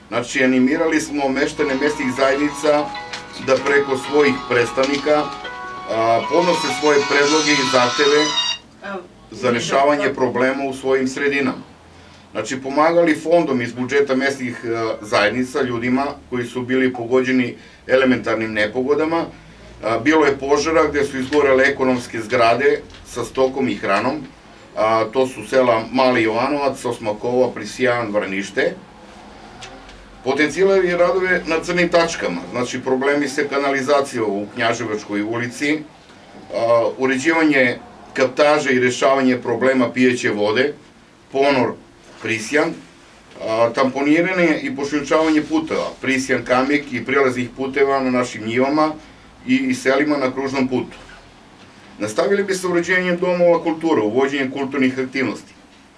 Znači, animirali smo meštane mesnih zajednica da preko svojih predstavnika podnose svoje predloge i zahteve za rešavanje problema u svojim sredinama. Znači, pomagali fondom iz budžeta mesnih zajednica ljudima koji su bili pogođeni elementarnim nepogodama. Bilo je požara gde su izgorele ekonomske zgrade sa stokom i hranom. To su sela Mali Jovanovac, Osmakova, Prisijan, Vranište. Potencijali radove na crnim tačkama, znači problemi sa kanalizacijom u Knjaževačkoj ulici, uređivanje kaptaže i rešavanje problema pijeće vode, ponor Prisijan, tamponiranje i pošljunčavanje puteva, Prisijan Kamik i prilaznih puteva na našim njivama i selima na kružnom putu. Nastavili bi se uređenjem domova kulture, uvođenjem kulturnih aktivnosti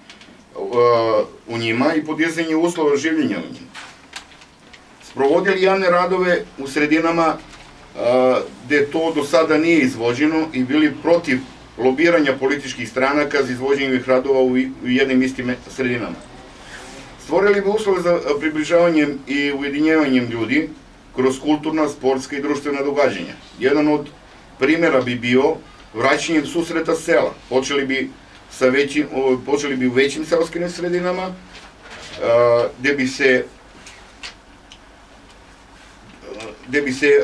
u njima i podizanje uslova življenja u njima. Sprovodili javne radove u sredinama gde to do sada nije izvođeno i bili protiv lobiranja političkih stranaka za izvođenje ovih radova u jednim istim sredinama. Stvorili bi uslove za približavanjem i ujedinjevanjem ljudi kroz kulturna, sportska i društvena događanja. Jedan od primjera bi bio vraćanjem susreta sela. Počeli bi u većim seoskim sredinama, gde bi se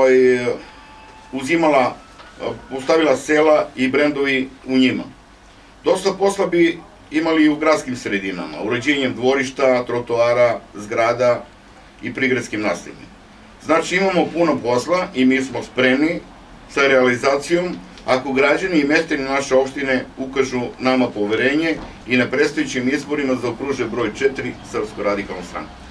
postavila sela i brendovi u njima. Dosta posla bi imali i u gradskim sredinama, uređenjem dvorišta, trotoara, zgrada i prigradskim naseljima. Znači, imamo puno posla i mi smo spremni sa realizacijom ako građani i meštani naše opštine ukažu nama poverenje i na predstojećim izborima zaokruže broj 4 Srpsku radikalnu stranku.